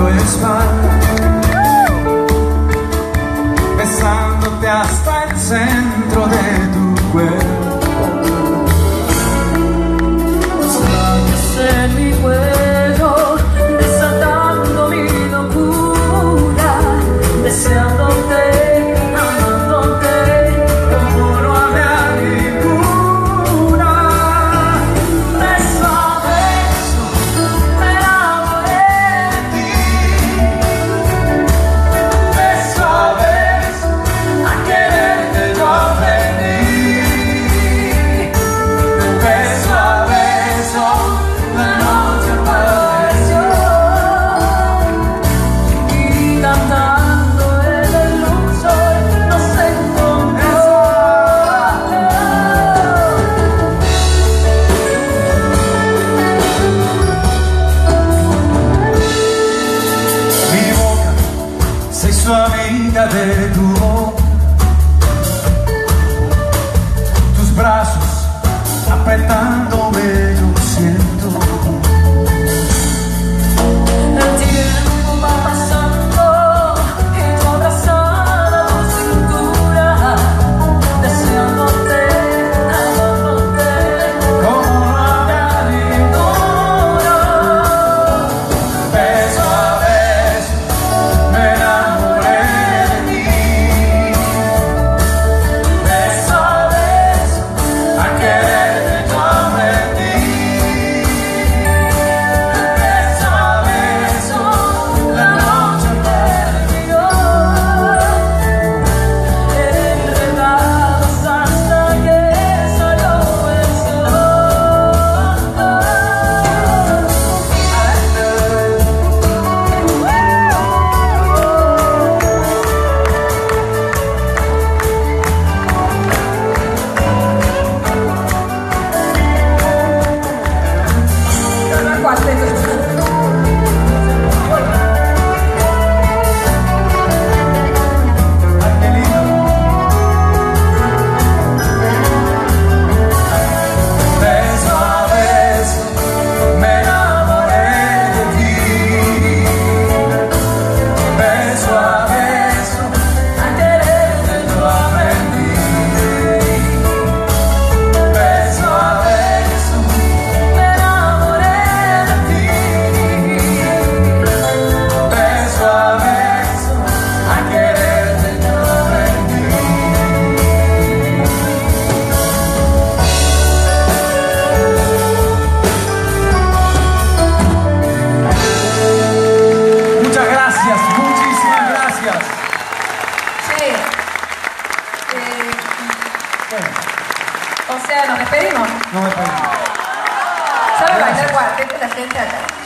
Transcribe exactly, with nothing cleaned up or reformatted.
tu espalda, besándote hasta el centro de tu cuerpo. Tus labios en mi cuello, desatando mi locura, deseándote, amándote como no había ninguna. Beso a beso me enamoré de ti. Beso a beso a quererte yo aprendí. Beso a beso la noche apareció y cantando en el Luxor nos encontró. Mi boca se hizo amiga de tu boca, tus brazos apretándome yo siento. El tiempo va pasando y yo abrazada a tu cintura, deseándote, amándote Como no había ninguna. beso a beso me enamoré de ti. Beso a beso a quererte yo aprendí. Beso a beso la noche Perdió enredados hasta que salió el Beso a beso me enamoré de ti. Beso a beso a quererte yo aprendí. Beso a beso me enamoré de ti. beso a beso a quererte yo aprendí. Muchas gracias, muchísimas gracias. Sí. Eh, Bueno, o sea, nos despedimos. no me perdí. ¿Sabe bailar cuarteto la gente acá?